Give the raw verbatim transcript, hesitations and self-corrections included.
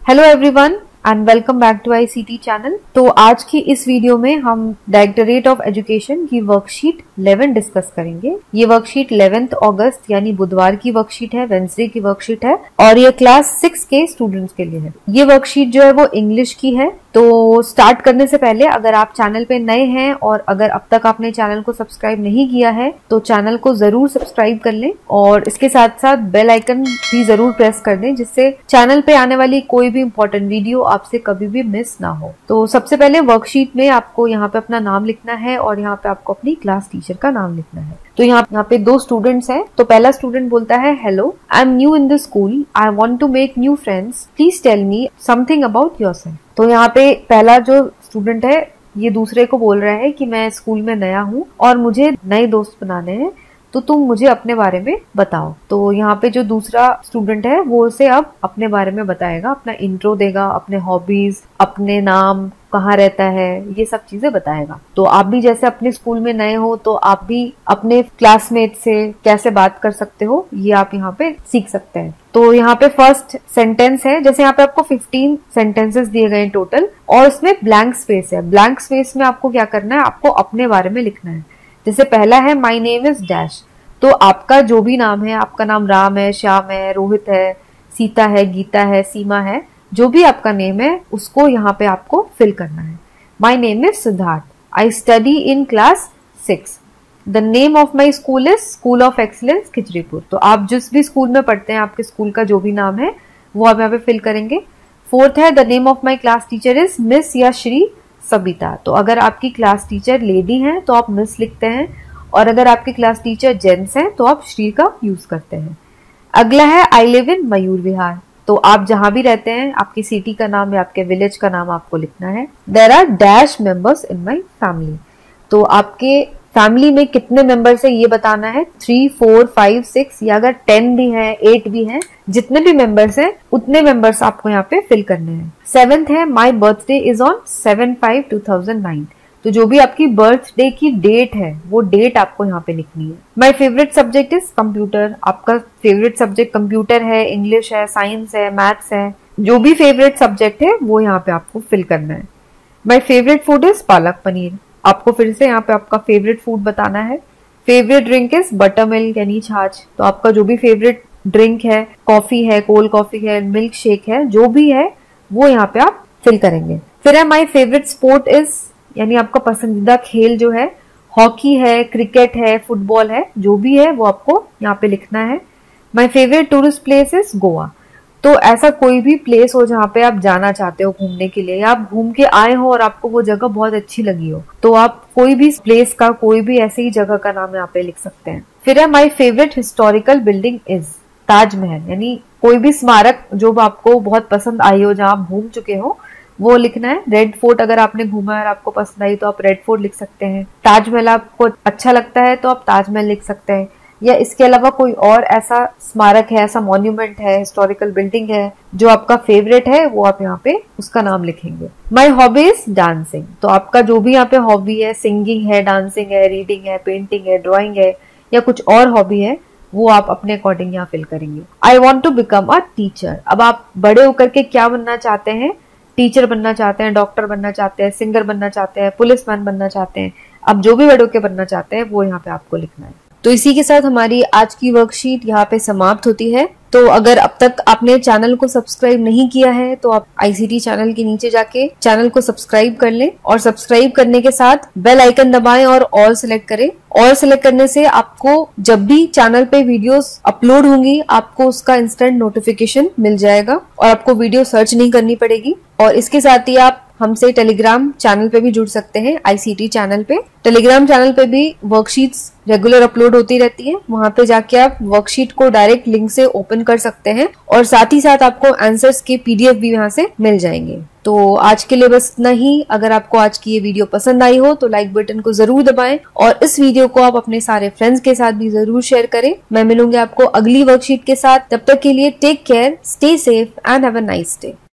Hello everyone and welcome back to ICT channel. तो आज की इस वीडियो में हम डायरेक्टरेट ऑफ एजुकेशन की वर्कशीट इलेवन डिस्कस करेंगे। ये वर्कशीट इलेवेंथ अगस्त यानी बुधवार की वर्कशीट है, वेंसडे की वर्कशीट है और ये क्लास सिक्स के स्टूडेंट्स के लिए है। ये वर्कशीट जो है वो इंग्लिश की है। तो स्टार्ट करने से पहले अगर आप चैनल पे नए हैं और अगर अब तक आपने चैनल को सब्सक्राइब नहीं किया है तो चैनल को जरूर सब्सक्राइब कर लें और इसके साथ साथ बेल आइकन भी जरूर प्रेस कर दें, जिससे चैनल पे आने वाली कोई भी इंपॉर्टेंट वीडियो आपसे कभी भी मिस ना हो। तो सबसे पहले वर्कशीट में आपको यहाँ पे अपना नाम लिखना है और यहाँ पे आपको अपनी क्लास टीचर का नाम लिखना है। तो यहाँ यहाँ पे दो स्टूडेंट्स हैं। तो पहला स्टूडेंट बोलता है, hello, I am new in the school, I want to make new friends, please tell me something about yourself. तो यहाँ पे पहला जो स्टूडेंट है ये दूसरे को बोल रहा है कि मैं स्कूल में नया हूँ और मुझे नए दोस्त बनाने हैं, तो तुम मुझे अपने बारे में बताओ। तो यहाँ पे जो दूसरा स्टूडेंट है वो उसे अब अपने बारे में बताएगा, अपना इंट्रो देगा, अपने हॉबीज, अपने नाम, कहाँ रहता है, ये सब चीजें बताएगा। तो आप भी जैसे अपने स्कूल में नए हो तो आप भी अपने क्लासमेट से कैसे बात कर सकते हो ये आप यहाँ पे सीख सकते हैं। तो यहाँ पे फर्स्ट सेंटेंस है, जैसे यहाँ पे आपको फिफ्टीन सेंटेंसेस दिए गए हैं टोटल और इसमें ब्लैंक स्पेस है। ब्लैंक स्पेस में आपको क्या करना है, आपको अपने बारे में लिखना है। जैसे पहला है माय नेम इज डैश, तो आपका जो भी नाम है, आपका नाम राम है, श्याम है, रोहित है, सीता है, गीता है, सीमा है, जो भी आपका नेम है उसको यहाँ पे आपको फिल करना है। My name is Siddharth, I study in class six, the name of my school is school of excellence Khichripur. तो आप जिस भी स्कूल में पढ़ते हैं आपके स्कूल का जो भी नाम है वो आप यहाँ पे फिल करेंगे। फोर्थ है the name of my class teacher is miss या श्री सबिता। तो अगर आपकी क्लास टीचर लेडी हैं तो आप मिस लिखते हैं और अगर आपकी क्लास टीचर जेंट्स हैं तो आप श्री का यूज करते हैं। अगला है I live in Mayur Vihar, तो आप जहां भी रहते हैं आपकी सिटी का नाम या आपके विलेज का नाम आपको लिखना है। There are dash members in my family, तो आपके फैमिली में कितने मेंबर्स है ये बताना है। थ्री फोर फाइव सिक्स या अगर टेन भी है, एट भी है, जितने भी मेंबर्स हैं उतने मेंबर्स आपको यहाँ पे फिल करने हैं। सेवेंथ है my birthday is on seven five two thousand nine, तो जो भी आपकी बर्थडे की डेट है वो डेट आपको यहाँ पे लिखनी है। My favourite subject is computer, आपका फेवरेट सब्जेक्ट कंप्यूटर है, इंग्लिश है, साइंस है, मैथ्स है, जो भी फेवरेट सब्जेक्ट है वो यहाँ पे आपको फिल करना है। My favourite food is palak paneer, आपको फिर से यहाँ पे आपका फेवरेट फूड बताना है। Favourite drink is buttermilk यानी छाछ, तो आपका जो भी फेवरेट ड्रिंक है, कॉफी है, कोल्ड कॉफी है, मिल्क शेक है, जो भी है वो यहाँ पे आप फिल करेंगे। फिर है माई फेवरेट स्पोर्ट इज, यानी आपका पसंदीदा खेल जो है, हॉकी है, क्रिकेट है, फुटबॉल है, जो भी है वो आपको यहाँ पे लिखना है। My favourite tourist place is Goa, तो ऐसा कोई भी प्लेस हो जहाँ पे आप जाना चाहते हो घूमने के लिए या आप घूम के आए हो और आपको वो जगह बहुत अच्छी लगी हो, तो आप कोई भी प्लेस का, कोई भी ऐसे ही जगह का नाम यहाँ पे लिख सकते हैं। फिर है my favourite historical building is Taj Mahal, यानी कोई भी स्मारक जो आपको बहुत पसंद आई हो, जहाँ आप घूम चुके हो वो लिखना है। रेड फोर्ट अगर आपने घूमा है और आपको पसंद आई तो आप रेड फोर्ट लिख सकते हैं। ताजमहल आपको अच्छा लगता है तो आप ताजमहल लिख सकते हैं, या इसके अलावा कोई और ऐसा स्मारक है, ऐसा मॉन्यूमेंट है, हिस्टोरिकल बिल्डिंग है जो आपका फेवरेट है, वो आप यहाँ पे उसका नाम लिखेंगे। माई हॉबी इज डांसिंग, तो आपका जो भी यहाँ पे हॉबी है, सिंगिंग है, डांसिंग है, रीडिंग है, पेंटिंग है, ड्राइंग है या कुछ और हॉबी है, वो आप अपने अकॉर्डिंग यहाँ फिल करेंगे। I want to become a teacher, अब आप बड़े होकर के क्या बनना चाहते हैं, टीचर बनना चाहते हैं, डॉक्टर बनना चाहते हैं, सिंगर बनना चाहते हैं, पुलिसमैन बनना चाहते हैं, अब जो भी बड़े होकर बनना चाहते हैं वो यहाँ पे आपको लिखना है। तो इसी के साथ हमारी आज की वर्कशीट यहाँ पे समाप्त होती है। तो अगर अब तक आपने चैनल को सब्सक्राइब नहीं किया है तो आप आईसीटी चैनल के नीचे जाके चैनल को सब्सक्राइब कर लें और सब्सक्राइब करने के साथ बेल आइकन दबाएं और ऑल सिलेक्ट करें। ऑल सिलेक्ट करने से आपको जब भी चैनल पे वीडियोस अपलोड होंगी आपको उसका इंस्टेंट नोटिफिकेशन मिल जाएगा और आपको वीडियो सर्च नहीं करनी पड़ेगी। और इसके साथ ही आप हमसे टेलीग्राम चैनल पे भी जुड़ सकते हैं, आईसीटी चैनल पे। टेलीग्राम चैनल पे भी वर्कशीट्स रेगुलर अपलोड होती रहती है, वहां पे जाके आप वर्कशीट को डायरेक्ट लिंक से ओपन कर सकते हैं और साथ ही साथ आपको आंसर्स के पीडीएफ भी वहां से मिल जाएंगे। तो आज के लिए बस इतना ही। अगर आपको आज की ये वीडियो पसंद आई हो तो लाइक बटन को जरूर दबाएं और इस वीडियो को आप अपने सारे फ्रेंड्स के साथ भी जरूर शेयर करें। मैं मिलूंगी आपको अगली वर्कशीट के साथ, तब तक के लिए take care, stay safe and have a nice day.